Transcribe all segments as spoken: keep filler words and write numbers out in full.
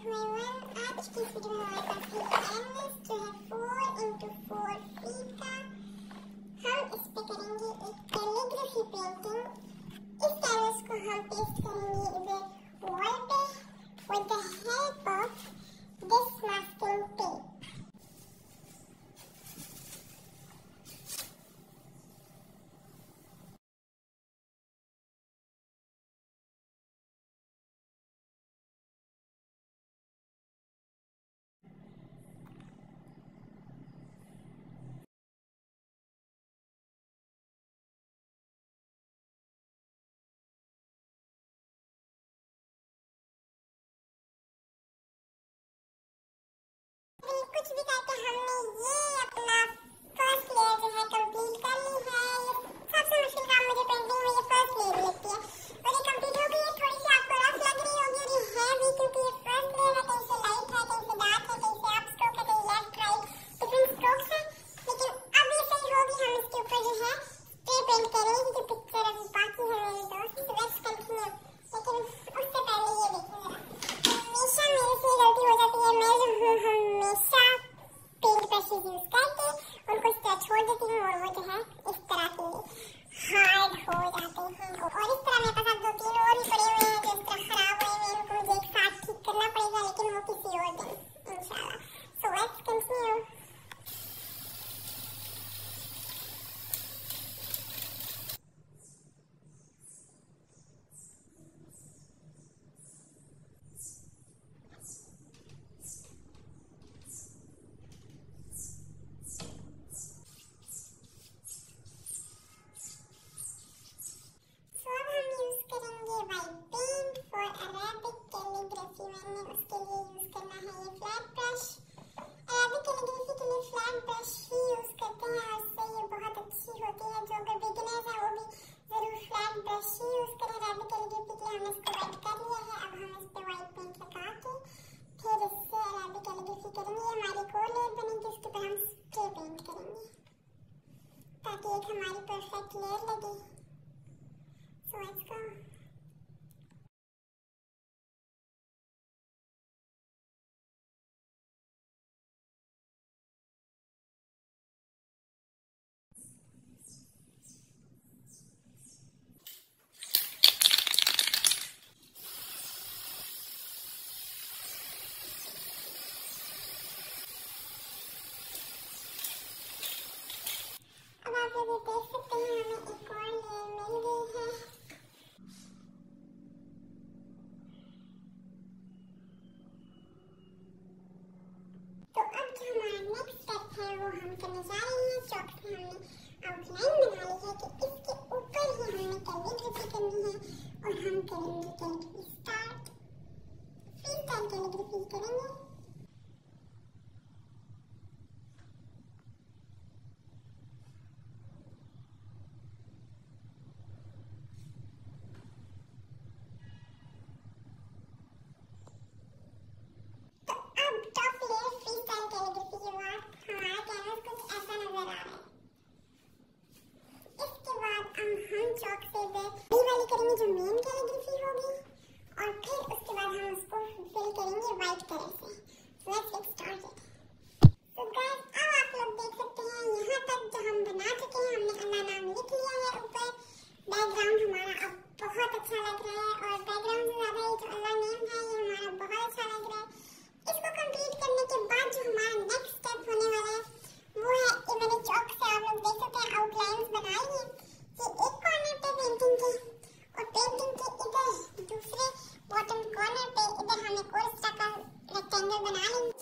Everyone, आज की इस वीडियो में हमारे पास है कैनवस जो है फोर इंटू फोर फीट का। हम इस पे करेंगे एक कैलीग्राफी पेंटिंग। इस कैनवस को हम पेस्ट करेंगे इधर वॉल पे with the help of this masking tape. कुछ भी करके हमने ये अपना फर्स्ट लेयर जो है कंप्लीट कर ली है। ये सबसे मुश्किल काम मुझे पेंटिंग में ये फर्स्ट लेयर लगती है और ये कंप्लीट हो गई है। थोड़ी सी आपको रफ लग रही होगी और ये है भी क्योंकि ये फर्स्ट लेयर है, कहीं से लाइट है, कहीं से डार्क है, कहीं से अप स्ट्रोक है, कहीं लेफ्ट राइट डिफरेंट स्ट्रोक्स है। लेकिन अब ये सही होगी। हम इसके ऊपर जो है स्प्रे पेंट करेंगे जो पिक्चर अभी बाकी है मेरे दोस्त। So let's continue. लेकिन उससे पहले ये देखिए, हमेशा मेरे से गलती हो जाती है। मैं जो हूँ हमेशा पेंट ब्रशेस यूज करके उनको इस तरह छोड़ देती हूँ और वो जो है इस तरह से हार्ड हो जाते हैं। और इस तरह मेरे पास अब दो तीन और भी पड़े हुए हैं जो इस तरह खराब हुए हैं। इनको मुझे एक साथ ठीक करना पड़ेगा, लेकिन वो किसी और दिन इंशाल्लाह। So let's continue. हमारी परफेक्ट लेयर लगे। So let's go. अब आप लोग देख सकते हैं हमें एक और लेयर मिल गई है। तो अब जो हमारा नेक्स्ट स्टेप है वो हम करने जा रहे हैं। चॉक से हमने आउटलाइन बना ली है कि इसके ऊपर ही हमें कैलीग्राफी करनी है और हम करेंगे calligraphy start. Free style calligraphy करेंगे। चॉक से बड़ी वाली करेंगे जो मेन कैलीग्राफी होगी और फिर उसके बाद हम उसको फिल करेंगे वाइट कलर से। So let's get started. So guys, अब आप लोग देख सकते हैं यहाँ तक जो हम बना चुके हैं। हमने अल्लाह नाम लिख लिया है ऊपर। बैकग्राउंड हमारा अब बहुत अच्छा लग रहा है और बैकग्राउंड से ज्यादा ये जो अल्लाह नेम है ये हमारा बहुत अच्छा लग रहा है। इसको कंप्लीट करने के बाद जो हमारा नेक्स्ट स्टेप होने वाला है वो है, ये मैंने चॉक से आप लोग देख सकते हैं आउटलाइंस बना ली है। ये एक कॉर्नर पे पेंटिंग की और पेंटिंग के इधर दूसरे बॉटम कॉर्नर पे इधर हम एक और इस तरह का रेक्टेंगल बना लेंगे।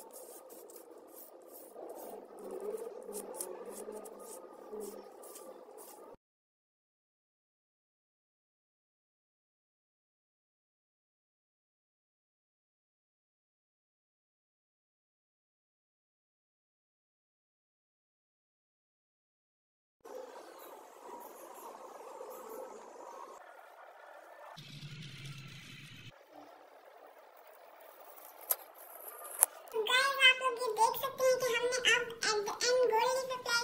गाइस, आप लोग ये देख सकते हैं कि हमने अब एट द एंड गोल्ड